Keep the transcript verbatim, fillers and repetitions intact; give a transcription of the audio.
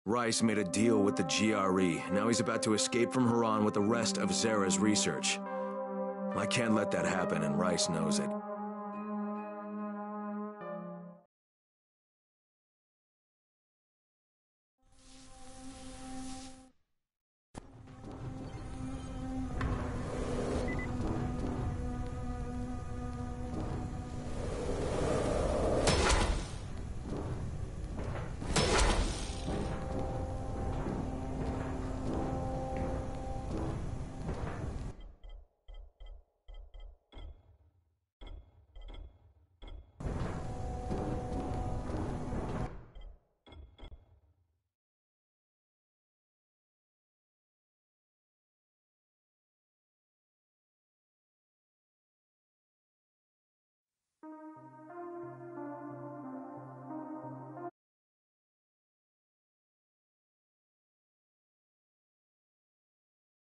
Rice made a deal with the G R E. Now he's about to escape from Haran with the rest of Zara's research. I can't let that happen, and Rice knows it.